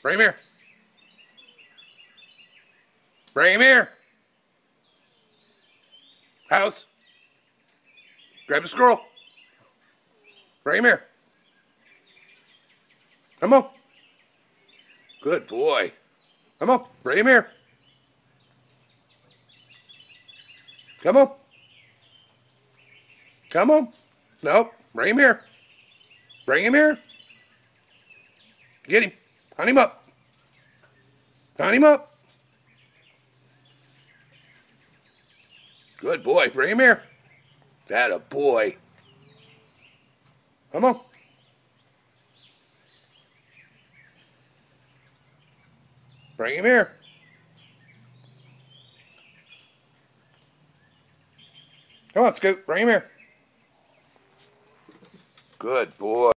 Bring him here. Bring him here. House. Grab the squirrel. Bring him here. Come on. Good boy. Come on. Bring him here. Come on. Come on. No. Bring him here. Bring him here. Get him. Hunt him up. Hunt him up. Good boy. Bring him here. That a boy. Come on. Bring him here. Come on, Scoot. Bring him here. Good boy.